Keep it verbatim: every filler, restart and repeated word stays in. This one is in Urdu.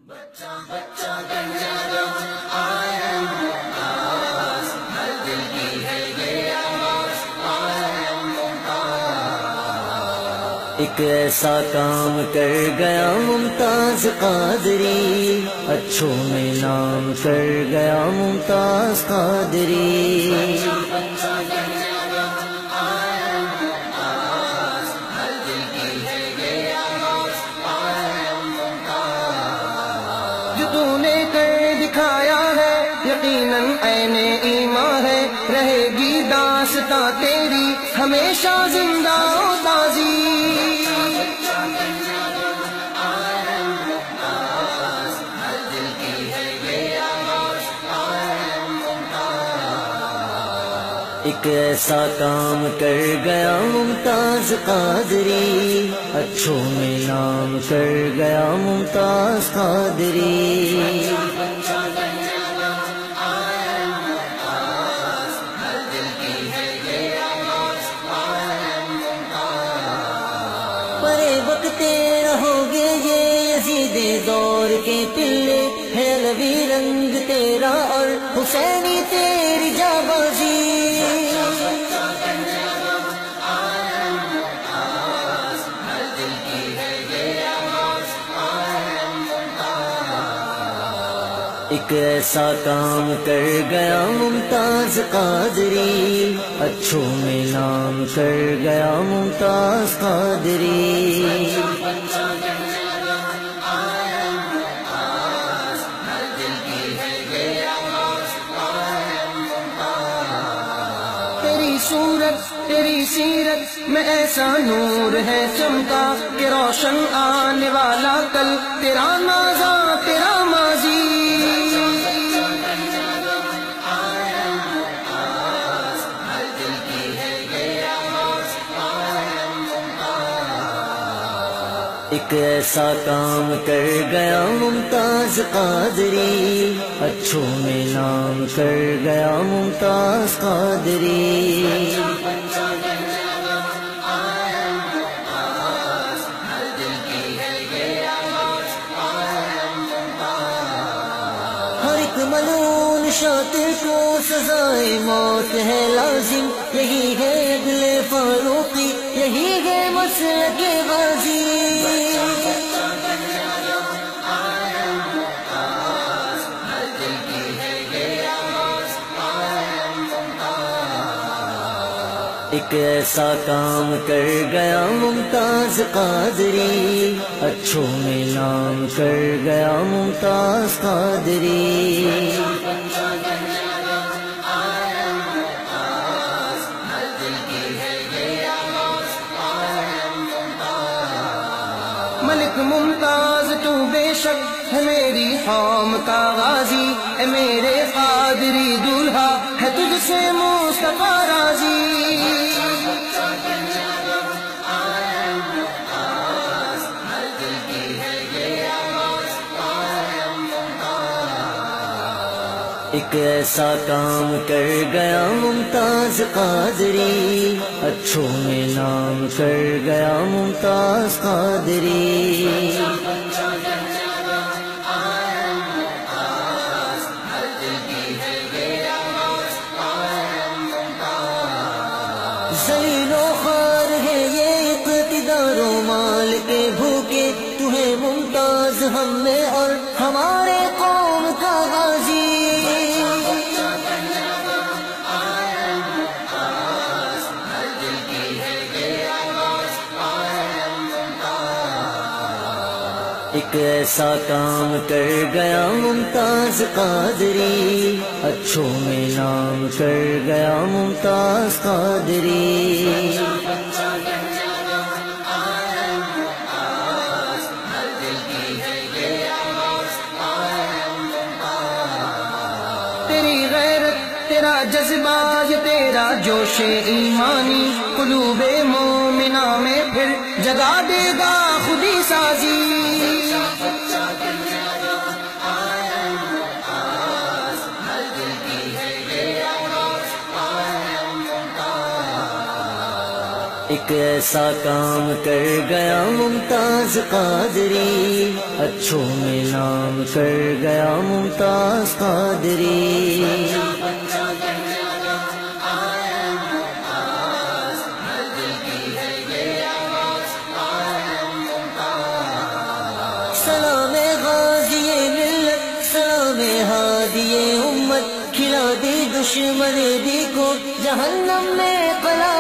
ایک ایسا کام کر گیا ممتاز قادری، اچھوں میں نام کر گیا ممتاز قادری۔ جو تو نے کر دکھایا ہے یقیناً عین ایمان ہے، رہے گی داستاں تیری ہمیشہ زندہ و تازی۔ ایک ایسا کام کر گیا ممتاز قادری، اچھوں میں نام کر گیا ممتاز قادری۔ پرے وقتے رہو گے یہ یزید دور کے پلے، ہے علوی رنگ تیرا اور حسینی تیری جابازی۔ ایک ایسا کام کر گیا ممتاز قادری، اچھوں میں نام کر گیا ممتاز قادری۔ تیری صورت تیری سیرت میں ایسا نور ہے چمکا کہ روشن آنے والا کل تیرا ماضی تیرا ماضی۔ ایک ایسا کام کر گیا ممتاز قادری، اچھوں میں نام کر گیا ممتاز قادری۔ ہر ایک ملعون شاطر کو سزائے موت ہے لازم، یہی ہے عدل فاروقی، یہی ہے مسلک غازی۔ ایک ایسا کام کر گیا ممتاز قادری، اچھوں میں نام کر گیا ممتاز قادری۔ ملک ممتاز تو بے شک ہے میری قوم کا غازی، اے میرے قادری دولہا ہے تجھ سے مصطفیٰ راضی۔ ایک ایسا کام کر گیا ممتاز قادری، اچھوں میں نام کر گیا ممتاز قادری۔ ذلیل و خوار ہے یہ اقتدار و مال کے بھوکے، تو ہے ممتاز ہم میں اور ہمارے قوم کا غازی۔ ایک ایسا کام کر گیا ممتاز قادری، اچھوں میں نام کر گیا ممتاز قادری۔ تیری غیرت تیرا جذبہ یہ تیرا جوش ایمانی، قلوب مومنہ میں پھر جگا دے گا خودی سازی۔ ایک ایک ایسا کام کر گیا ممتاز قادری، اچھوں میں نام کر گیا ممتاز قادری۔ سلام غازی ملت، سلام ہادی امت، کھلا دی دشمن دی کو جہنم میں قلعہ